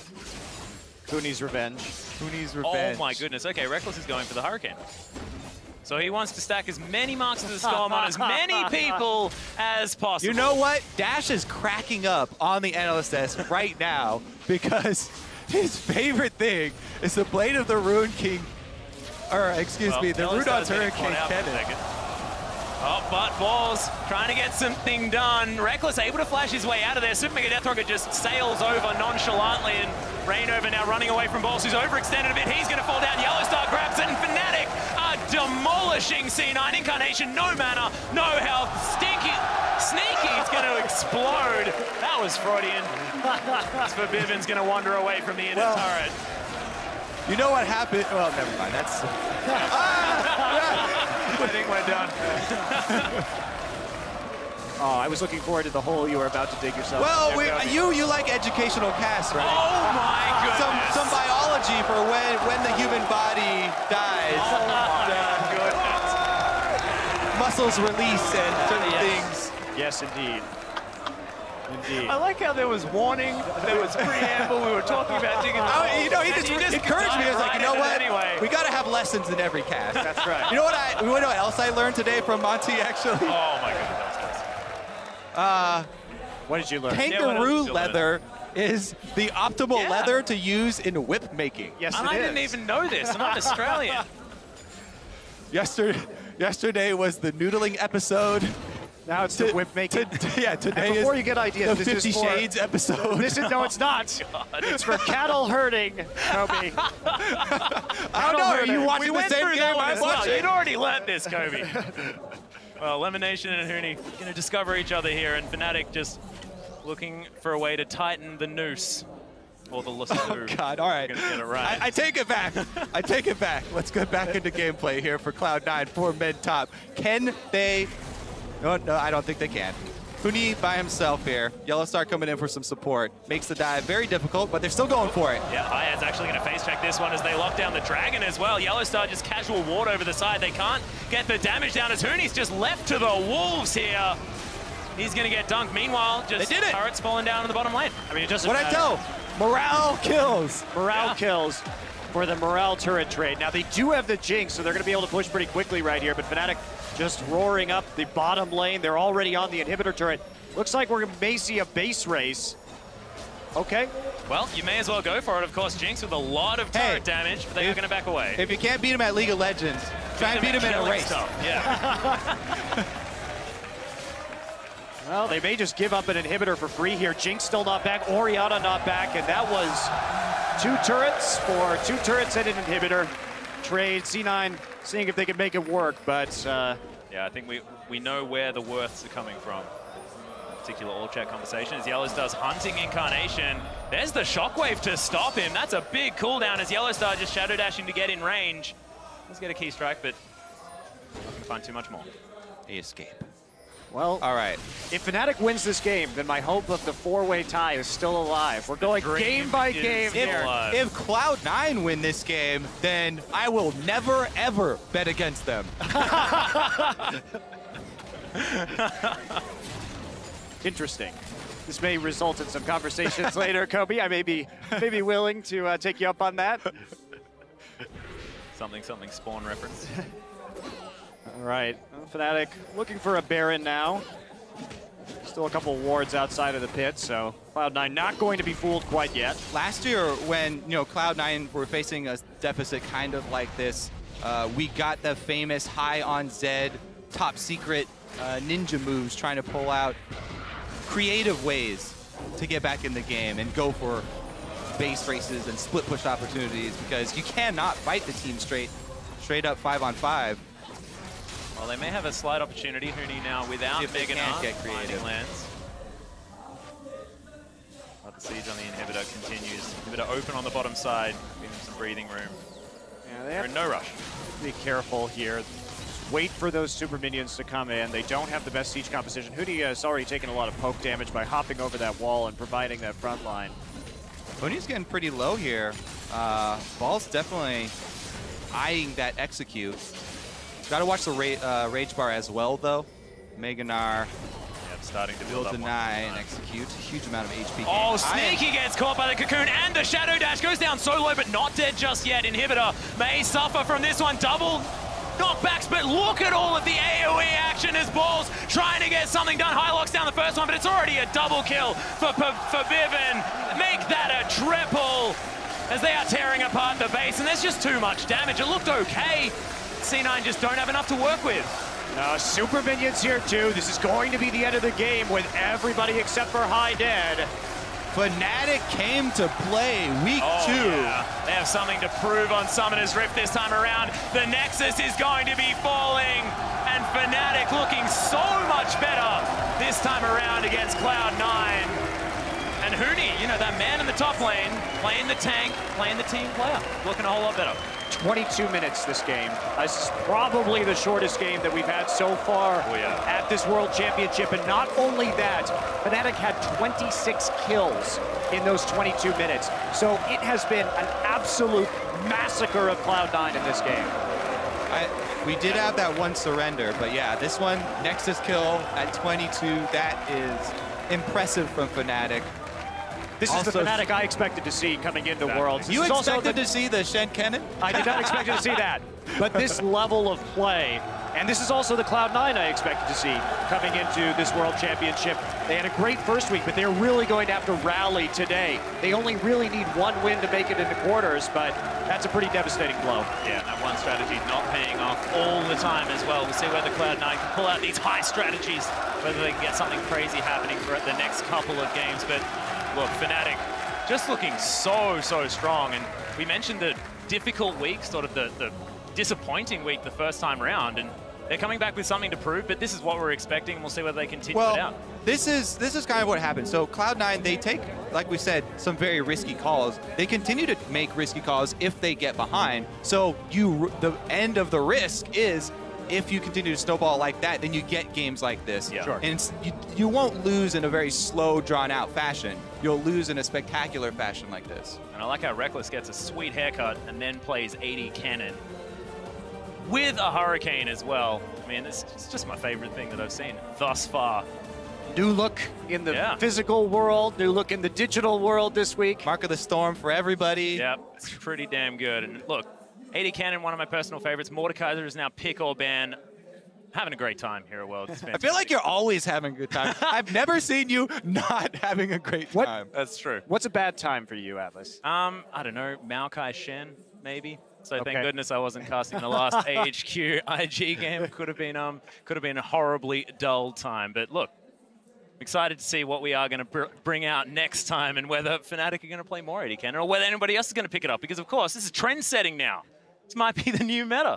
Huni's revenge. Huni's Oh revenge. my goodness. Okay, Rekkles is going for the Hurricane. So he wants to stack as many marks to the storm on as many people as possible. You know what? Dash is cracking up on the analyst desk right now because his favorite thing is the Blade of the Rune King, or excuse Well, me, the Yellow Star's Rudolph's getting Hurricane caught out for a Cannon. second. Oh, but Balls trying to get something done. Rekkles able to flash his way out of there. Super Mega Death Rocket just sails over nonchalantly, and Rainova now running away from Balls, who's overextended a bit. He's going to fall down. Yellow Star grabs it, and Fnatic are demolishing C nine. Incarnation, no mana, no health. Stinky, Sneaky is going to explode. That was Freudian. Forbiven's going to wander away from the inner Well, turret. You know what happened? Well, never mind. That's. I think we're done. Oh, I was looking forward to the hole you were about to dig yourself. Well, we, into. you you like educational casts, right? Oh my goodness. Some some biology for when when the human body dies. Oh my goodness. Muscles release and certain Yes. things. Yes, indeed. Indeed. I like how there was warning, there was preamble, we were talking about Jinx. Oh, you know, he and just, you just encouraged me. I was like, right you know in it what? Anyway. We got to have lessons in every cast. That's right. You know what I? You know what else I learned today from Monty? Actually, Oh my goodness, that was uh, What did you learn? Yeah, what else kangaroo did you learn? leather is the optimal Yeah. leather to use in whip making. Yes, And it I is. didn't even know this. I'm not Australian. Yesterday, yesterday was the noodling episode. Now it's the To- whip making. to- yeah, today And before is you get ideas, the this Fifty is for, Shades episode. This is no, it's not. It's for cattle herding, Kobe. I don't know. Are you we watching the went same through game that one I'm as well. watching? You'd already learned this, Kobe. Well, Lemonation and Huni going to discover each other here, and Fnatic just looking for a way to tighten the noose. Or the lasso. Oh, God. All right. Gonna get it right. I, I take it back. I take it back. Let's get back into gameplay here for Cloud nine, four mid top. Can they? No, no, I don't think they can. Huni by himself here. Yellowstar coming in for some support. Makes the dive very difficult, but they're still going for it. Yeah, Hayad's actually going to face check this one as they lock down the Dragon as well. Yellowstar just casual ward over the side. They can't get the damage down as Huni's just left to the wolves here. He's going to get dunked. Meanwhile, just They did it. turrets falling down in the bottom lane. I mean, it doesn't What I matter. tell? Morale kills. Morale Yeah. kills for the morale turret trade. Now, they do have the Jinx, so they're going to be able to push pretty quickly right here, but Fnatic just roaring up the bottom lane. They're already on the inhibitor turret. Looks like we're may see a base race. Okay. Well, you may as well go for it. Of course, Jinx with a lot of turret Hey, damage, but they are if- going to back away. If you can't beat him at League of Legends, try and beat him in a Killing race. stuff. Yeah. Well, they may just give up an inhibitor for free here. Jinx still not back, Orianna not back, and that was two turrets for two turrets and an inhibitor. Trade, C nine seeing if they can make it work, but uh, Yeah, I think we, we know where the worths are coming from. Particular all chat conversation as Yellowstar's hunting Incarnation. There's the shockwave to stop him. That's a big cooldown as Yellowstar just shadow dashing to get in range. Let's get a key strike, but not going to find too much more. He escaped. well, All right. if Fnatic wins this game, then my hope of the four-way tie is still alive. We're going dream game by is game still here. alive. If Cloud nine win this game, then I will never, ever bet against them. Interesting. This may result in some conversations later, Kobe. I may be, may be willing to uh, take you up on that. Something, something Spawn reference. All right, well, Fnatic looking for a Baron now. Still a couple wards outside of the pit, so Cloud nine not going to be fooled quite yet. Last year, when you know Cloud nine were facing a deficit kind of like this, uh, we got the famous high on Zed, top secret uh, ninja moves, trying to pull out creative ways to get back in the game and go for base races and split push opportunities, because you cannot fight the team straight, straight up five on five. Well, they may have a slight opportunity. Huni now without If they Mega can't Knight get finding creative. lands. But the siege on the inhibitor continues. Inhibitor open on the bottom side, giving them some breathing room. Yeah, they They're have in no rush. to be careful here. Wait for those super minions to come in. They don't have the best siege composition. Huni has already taken a lot of poke damage by hopping over that wall and providing that front line. Huni's getting pretty low here. Uh, Ball's definitely eyeing that execute. Got to watch the ra uh, rage bar as well, though. Meganar, Yeah, starting to build will up one deny at a and time. execute. Huge amount of H P. Oh, gain. Sneaky gets caught by the cocoon, and the shadow dash goes down so low, but not dead just yet. Inhibitor may suffer from this one. Double knockbacks, but look at all of the AoE action as Balls trying to get something done. High locks down the first one, but it's already a double kill for, for, for Bivin. Make that a triple as they are tearing apart the base, and there's just too much damage. It looked okay. C nine just don't have enough to work with. Uh, super minions here too. This is going to be the end of the game with everybody except for High dead. Fnatic came to play week Oh, two. yeah. They have something to prove on Summoner's Rift this time around. The Nexus is going to be falling, and Fnatic looking so much better this time around against Cloud nine. And Huni, you know, that man in the top lane, playing the tank, playing the team player, looking a whole lot better. twenty-two minutes this game. This is probably the shortest game that we've had so far Oh, yeah. at this World Championship. And not only that, Fnatic had twenty-six kills in those twenty-two minutes. So it has been an absolute massacre of Cloud nine in this game. I, we did have that one surrender, but yeah, this one, Nexus kill at twenty-two, that is impressive from Fnatic. This is Also- the Fnatic I expected to see coming into Worlds. This You is also expected the- to see the Shen Kennen? I did not expect to see that. But this level of play, and this is also the Cloud nine I expected to see coming into this World Championship. They had a great first week, but they're really going to have to rally today. They only really need one win to make it into quarters, but that's a pretty devastating blow. Yeah, that one strategy not paying off all the time as well. We'll see whether Cloud nine can pull out these high strategies, whether they can get something crazy happening for the next couple of games. But look, Fnatic just looking so, so strong. And we mentioned the difficult week, sort of the, the disappointing week the first time around. And they're coming back with something to prove, but this is what we're expecting, and we'll see whether they continue Well, it out. this is this is kind of what happened. So Cloud nine, they take, like we said, some very risky calls. They continue to make risky calls if they get behind. So you, the end of the risk is if you continue to snowball like that, then you get games like this. Yeah. Sure. And it's, you, you won't lose in a very slow, drawn-out fashion. You'll lose in a spectacular fashion like this. And I like how Reckless gets a sweet haircut and then plays A D Cannon with a Hurricane as well. I mean, it's, it's just my favorite thing that I've seen thus far. New look in the Yeah. physical world, new look in the digital world this week. Mark of the Storm for everybody. Yep, it's pretty damn good. And look, A D Cannon, one of my personal favorites. Mordekaiser is now pick or ban. Having a great time here at Worlds. I feel like you're always having a good time. I've never seen you not having a great What- time. That's true. What's a bad time for you, Atlas? Um, I don't know, Maokai Shen, maybe. So Okay. thank goodness I wasn't casting the last A H Q I G game. Could have been um, could have been a horribly dull time. But look, excited to see what we are going to br bring out next time, and whether Fnatic are going to play more A D Cannon, or whether anybody else is going to pick it up. Because of course, this is trend setting now. This might be the new meta.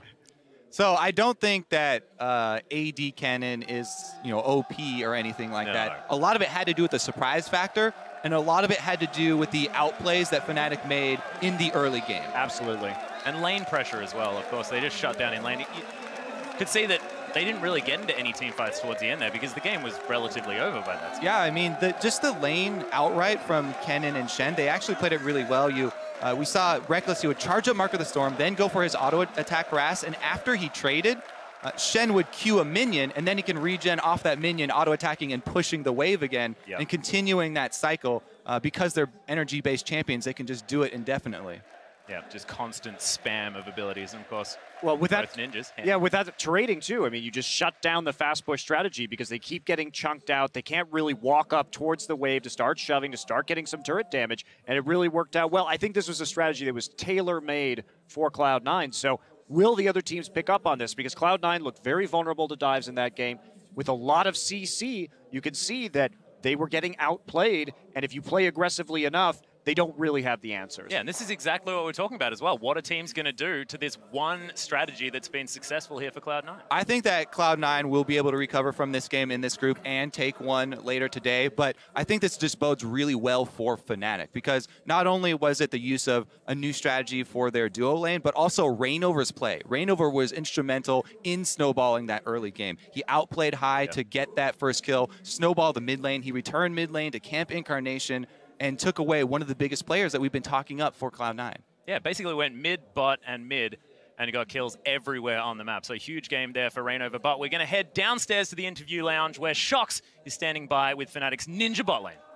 So I don't think that uh, A D Cannon is, you know, O P or anything like No. that. A lot of it had to do with the surprise factor, and a lot of it had to do with the outplays that Fnatic made in the early game. Absolutely. And lane pressure as well, of course. They just shut down in lane. You could see that they didn't really get into any team fights towards the end there, because the game was relatively over by that time. Yeah, I mean, the, just the lane outright from Kennen and Shen, they actually played it really well. You, uh, we saw Reckless, he would charge up Mark of the Storm, then go for his auto attack Ras, and after he traded, uh, Shen would Q a minion, and then he can regen off that minion, auto attacking and pushing the wave again, Yep. and continuing that cycle. Uh, because they're energy-based champions, they can just do it indefinitely. Yeah, just constant spam of abilities, and of course, Well, with that, both ninjas. yeah, with that trading too. I mean, you just shut down the fast push strategy because they keep getting chunked out. They can't really walk up towards the wave to start shoving, to start getting some turret damage, and it really worked out well. I think this was a strategy that was tailor-made for Cloud nine. So will the other teams pick up on this? Because Cloud nine looked very vulnerable to dives in that game. With a lot of C C, you can see that they were getting outplayed, and if you play aggressively enough, they don't really have the answers. Yeah, and this is exactly what we're talking about as well. What are teams going to do to this one strategy that's been successful here for Cloud nine? I think that Cloud nine will be able to recover from this game in this group and take one later today, but I think this just bodes really well for Fnatic, because not only was it the use of a new strategy for their duo lane, but also Reignover's play. Reignover was instrumental in snowballing that early game. He outplayed high to get that first kill, snowballed the mid lane, he returned mid lane to camp Incarnation, and took away one of the biggest players that we've been talking up for Cloud nine. Yeah, basically went mid, bot, and mid, and got kills everywhere on the map. So huge game there for Reignover. But we're going to head downstairs to the interview lounge, where Shox is standing by with Fnatic's Ninja bot lane.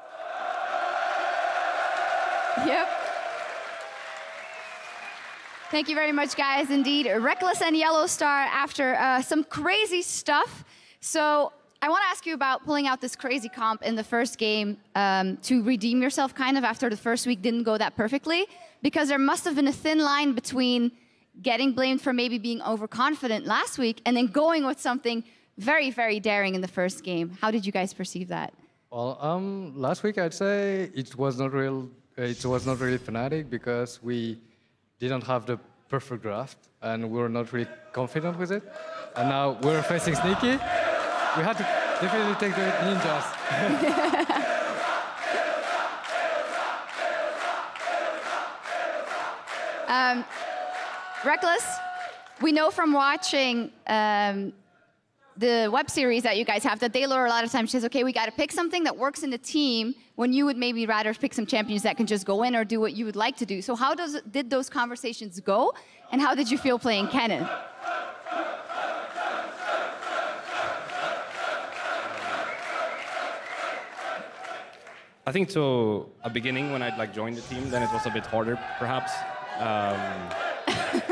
Yep. Thank you very much, guys. Indeed, Reckless and Yellowstar after uh, some crazy stuff. So I want to ask you about pulling out this crazy comp in the first game um, to redeem yourself kind of after the first week didn't go that perfectly, because there must have been a thin line between getting blamed for maybe being overconfident last week and then going with something very, very daring in the first game. How did you guys perceive that? Well, um, last week I'd say it was not real. It was not really Fnatic, because we didn't have the perfect draft and we were not really confident with it. And now we're facing Sneaky. We had to definitely take the ninjas. um, Reckless, we know from watching um, the web series that you guys have that Daylor a lot of times says, okay, we got to pick something that works in the team, when you would maybe rather pick some champions that can just go in or do what you would like to do. So how does did those conversations go, and how did you feel playing Kennen? I think to a beginning when I'd like joined the team, then it was a bit harder, perhaps. Um,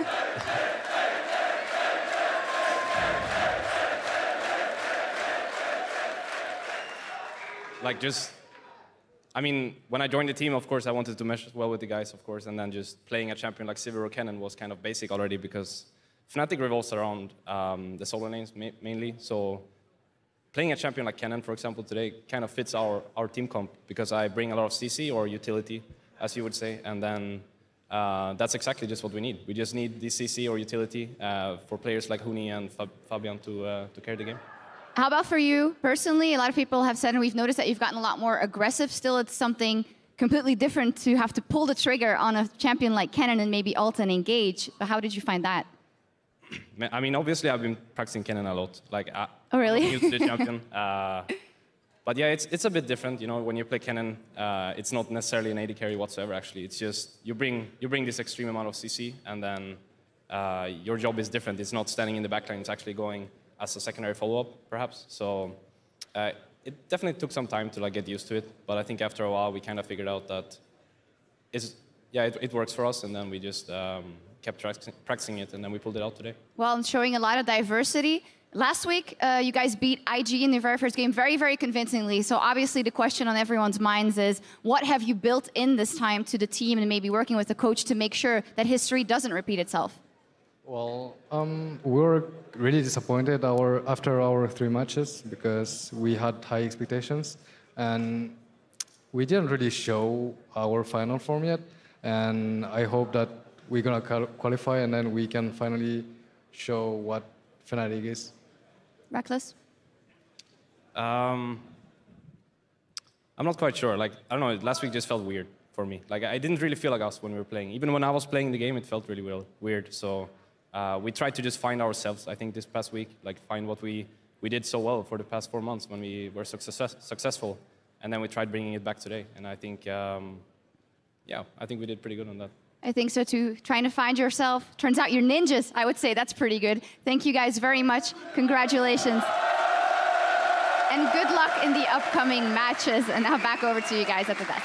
like just, I mean, when I joined the team, of course, I wanted to mesh well with the guys, of course, and then just playing a champion like Sivir or Kennen was kind of basic already because Fnatic revolves around um, the solo lanes ma mainly. So playing a champion like Kennen, for example, today kind of fits our, our team comp because I bring a lot of C C or utility, as you would say, and then uh, that's exactly just what we need. We just need the C C or utility uh, for players like Huni and Fab Fabian to, uh, to carry the game. How about for you personally? A lot of people have said, and we've noticed that you've gotten a lot more aggressive. Still, it's something completely different to have to pull the trigger on a champion like Kennen and maybe ult and engage. But how did you find that? I mean, obviously, I've been practicing Kennen a lot. Like, I, oh, really? I'm new to the champion. Uh, but yeah, it's it's a bit different. You know, when you play Kennen, uh, it's not necessarily an A D carry whatsoever. Actually, it's just you bring you bring this extreme amount of C C, and then uh, your job is different. It's not standing in the backline. It's actually going as a secondary follow-up, perhaps. So uh, it definitely took some time to like get used to it. But I think after a while, we kind of figured out that it's, yeah, it, it works for us, and then we just um, kept practicing it, and then we pulled it out today. Well, and showing a lot of diversity. Last week, uh, you guys beat I G in the very first game very, very convincingly. So obviously the question on everyone's minds is, what have you built in this time to the team and maybe working with the coach to make sure that history doesn't repeat itself? Well, um, we were really disappointed our, after our three matches because we had high expectations and we didn't really show our final form yet. And I hope that we're going to qualify and then we can finally show what Fnatic is. Rekkles? Um, I'm not quite sure. Like, I don't know, last week just felt weird for me. Like, I didn't really feel like us when we were playing. Even when I was playing the game, it felt really weird. So uh, we tried to just find ourselves, I think, this past week. Like, find what we, we did so well for the past four months when we were success, successful. And then we tried bringing it back today. And I think, um, yeah, I think we did pretty good on that. I think so too. Trying to find yourself. Turns out you're ninjas, I would say. That's pretty good. Thank you guys very much. Congratulations. And good luck in the upcoming matches. And now back over to you guys at the desk.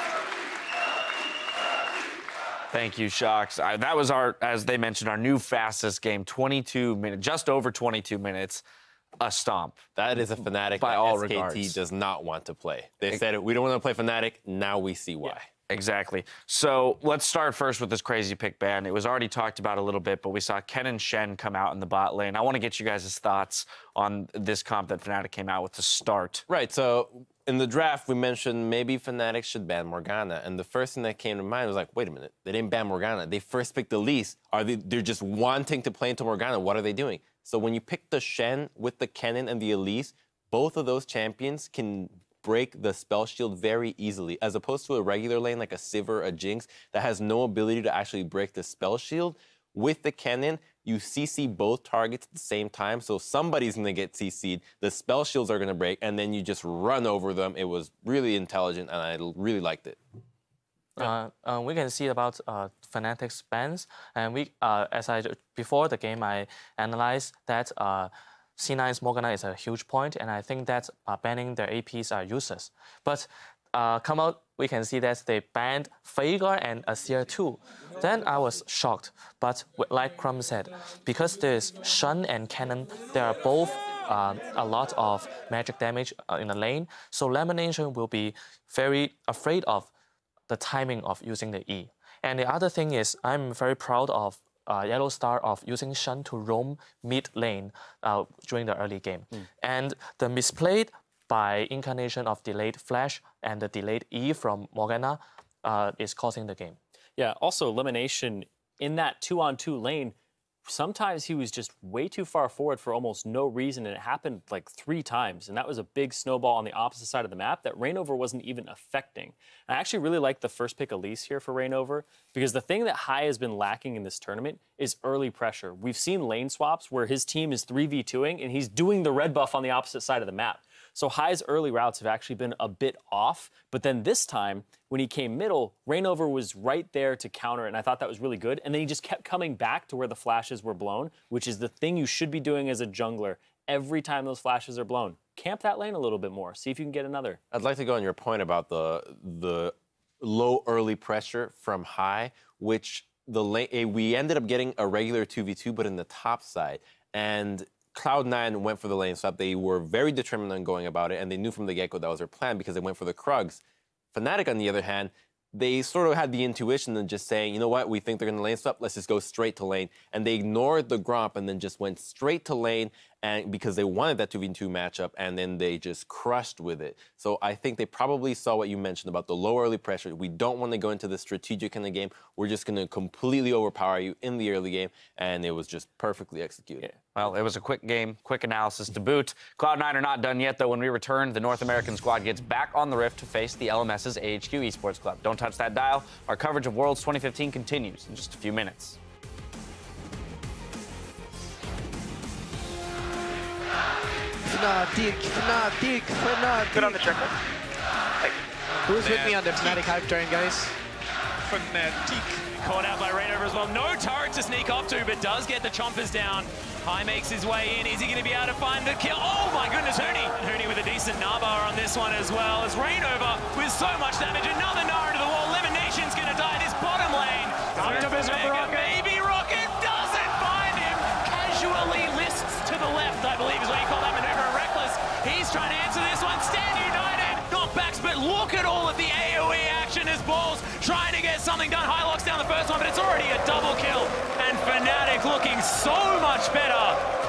Thank you, Shox. Uh, that was our, as they mentioned, our new fastest game, twenty-two minutes, just over twenty-two minutes. A stomp. That is a Fnatic by that all S K T regards. does not want to play. They it, said, we don't want to play Fnatic. Now we see why. Yeah. Exactly. So let's start first with this crazy pick ban. It was already talked about a little bit, but we saw Kennen Shen come out in the bot lane. I want to get you guys' thoughts on this comp that Fnatic came out with to start. Right. So in the draft, we mentioned maybe Fnatic should ban Morgana. And the first thing that came to mind was like, wait a minute. They didn't ban Morgana. They first picked Elise. Are they, they're just wanting to play into Morgana. What are they doing? So when you pick the Shen with the Kennen and the Elise, both of those champions can break the spell shield very easily, as opposed to a regular lane like a Sivir, a Jinx, that has no ability to actually break the spell shield. With the Kennen, you C C both targets at the same time, so somebody's going to get C C'd, the spell shields are going to break, and then you just run over them. It was really intelligent, and I really liked it. Uh, uh, we can see about uh, Fnatic's bans, and we, uh, as I before the game, I analyzed that uh, C nine's Morgana is a huge point, and I think that uh, banning their A Ps are useless. But uh, come out, we can see that they banned Veigar and Azir too. Then I was shocked, but like Crumb said, because there's Shen and Kennen, they are both um, a lot of magic damage uh, in the lane, so Lemonation will be very afraid of the timing of using the E. And the other thing is, I'm very proud of uh, Yellow Star of using Shen to roam mid lane uh, during the early game. Mm. And the misplayed by Incarnation of delayed flash and the delayed E from Morgana uh, is causing the game. Yeah, also Elimination in that two-on-two lane, sometimes he was just way too far forward for almost no reason, and it happened like three times. And that was a big snowball on the opposite side of the map that Reignover wasn't even affecting. And I actually really like the first pick Elise here for Reignover, because the thing that Hai has been lacking in this tournament is early pressure. We've seen lane swaps where his team is three v two-ing, and he's doing the red buff on the opposite side of the map. So Hai's early routes have actually been a bit off, but then this time, when he came middle, Reignover was right there to counter it, and I thought that was really good. And then he just kept coming back to where the flashes were blown, which is the thing you should be doing as a jungler. Every time those flashes are blown, camp that lane a little bit more. See if you can get another. I'd like to go on your point about the the low early pressure from high, which the lane, we ended up getting a regular two v two, but in the top side. And Cloud nine went for the lane swap. They were very determined on going about it, and they knew from the get-go that was their plan because they went for the Krugs. Fnatic, on the other hand, they sort of had the intuition of just saying, you know what, we think they're going to lane swap, let's just go straight to lane. And they ignored the Gromp and then just went straight to lane and because they wanted that two v two matchup, and then they just crushed with it. So I think they probably saw what you mentioned about the low early pressure. We don't want to go into the strategic in the game. We're just going to completely overpower you in the early game, and it was just perfectly executed. Yeah. Well, it was a quick game, quick analysis to boot. Cloud nine are not done yet, though. When we return, the North American squad gets back on the Rift to face the L M S's A H Q Esports Club. Don't touch that dial. Our coverage of Worlds twenty fifteen continues in just a few minutes. Fnatic, Fnatic, Fnatic. Good on the checker. Hey. Who's with me on the Fnatic hype train, guys? Fnatic. Caught out by Rainover as well. No turret to sneak off to, but does get the chompers down. High makes his way in. Is he going to be able to find the kill? Oh my goodness, Huni. Huni with a decent Naba on this one as well. As Rainover with so much damage. Another Nara to the wall. Elimination's going to die this bottom lane. Maybe Rocket doesn't find him. Casually lists to the left, I believe is what you call that maneuver. Reckless. He's trying to answer this one. Stand United. Knockbacks, but look at all of the AoE action as Balls trying to get something done. Highlocks down the first one, but it's already a double kill. And Fnatic looking so much better.